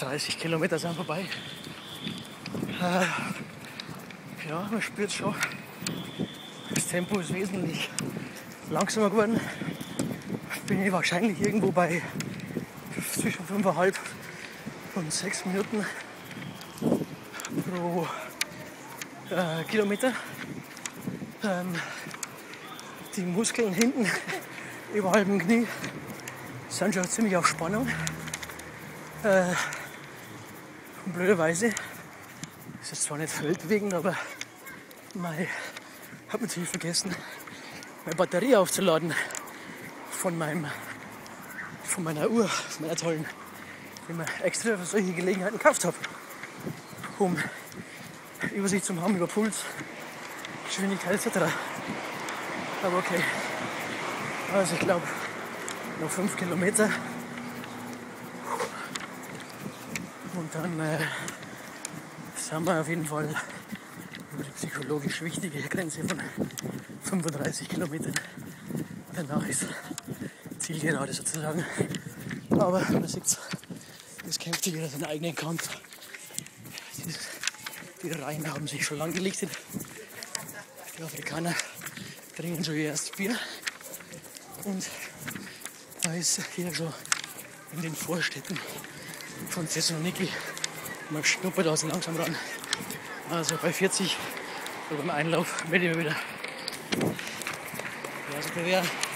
30 Kilometer sind vorbei. Ja, man spürt schon, das Tempo ist wesentlich langsamer geworden. Bin ich wahrscheinlich irgendwo bei zwischen 5,5 und 6 Minuten pro Kilometer. Die Muskeln hinten überhalb dem Knie sind schon ziemlich auf Spannung. Und blöderweise ist jetzt zwar nicht feldbewegend, aber ich habe natürlich vergessen, meine Batterie aufzuladen von meiner Uhr, von meiner tollen, die ich mir extra für solche Gelegenheiten gekauft habe, um Übersicht zu haben über Puls, Geschwindigkeit etc. Aber okay, also ich glaube noch 5 Kilometer und dann sind wir auf jeden Fall über die psychologisch wichtige Grenze von 35 Kilometern. Danach ist Zielgerade sozusagen. Aber man sieht, das kämpft jeder seinen eigenen Kampf. Die Reihen haben sich schon lang gelichtet. Die Afrikaner trinken schon ihr erstes Bier. Und da ist hier so in den Vorstädten von Thessaloniki. Man schnuppert aus langsam ran. Also bei 40 oder beim Einlauf werde ich mir wieder. Ja, also